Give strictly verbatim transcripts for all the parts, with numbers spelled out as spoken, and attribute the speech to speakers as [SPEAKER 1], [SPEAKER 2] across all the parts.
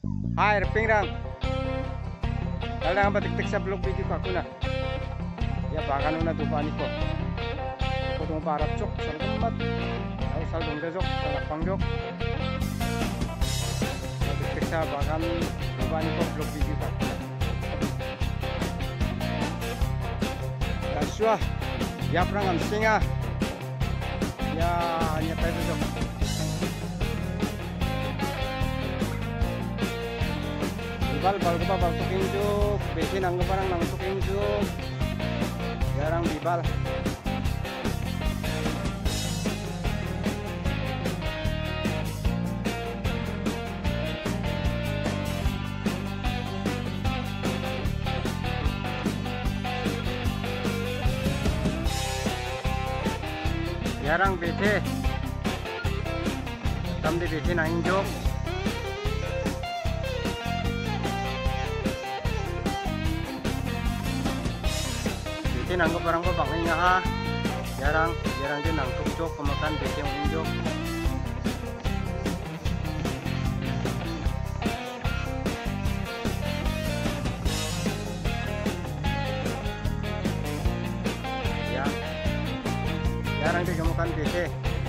[SPEAKER 1] Hai, pingrang. Dalang batik-tik sa blog video ka kuna. Ya bagan una dupani ko. Ko dong parat chok sal gambat. Ay sal dong dejok sal pangjok. Batik-tik sa bagan dupani ko blog video ka. Daswa. Ya prangan singa. Ya nyatai dejok. Bal bal ko bal tuking juk, besi nang parang nang tuking juk, jarang bibal. Jarang besi, tam di besi nang juk. Besi nangkep barang ko bang nga ha, jarang jarang din nangkep jok kemakan besi yang unjuk. Ya, jarang din kemakan besi.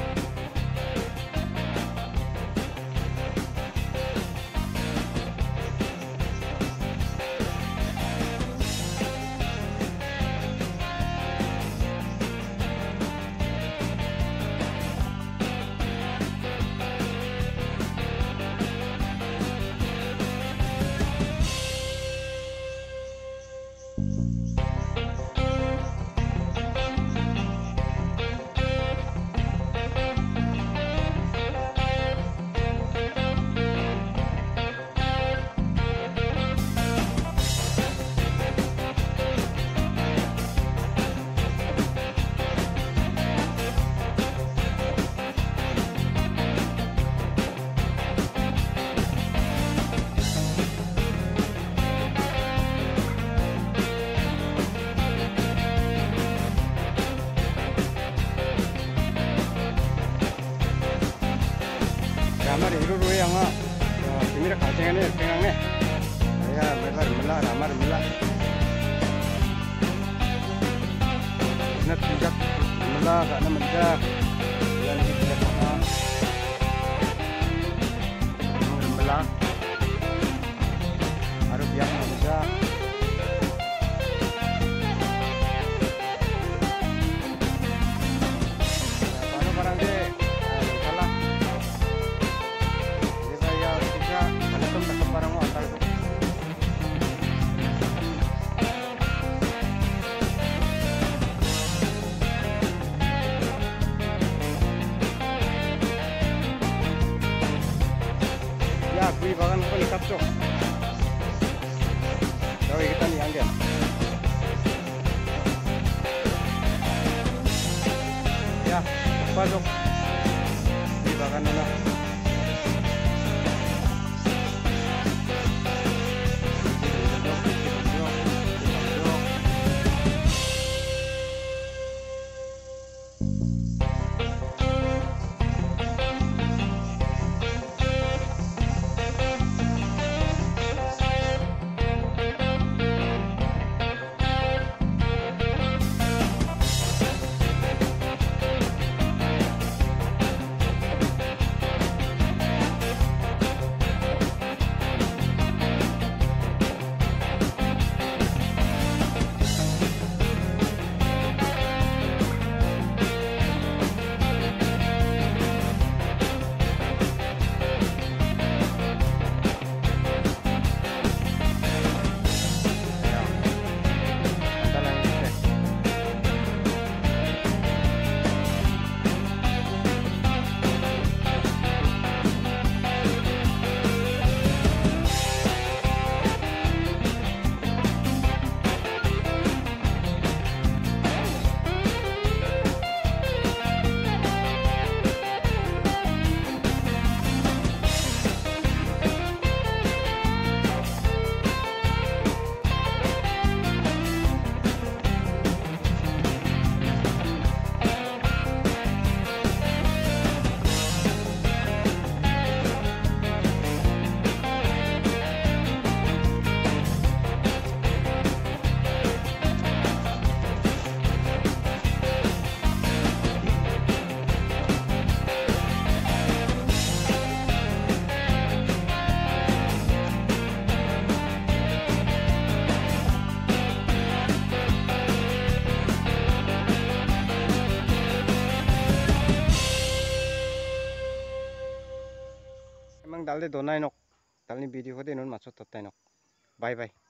[SPEAKER 1] Ramar iru ruwe yang ah, kimira kacang ini, pengang nih, ya mereka remela, ramar remela, net tidak remela, karena menjak, yang tidak apa, remela, harus biang menjak. Barang deh. Ya, kui bagan ko ni kapso. Gawin kita ni anggen. Ya, pasok. Kui bagan na. dalde donai nok dalni video ko de non macho totai nok bye bye.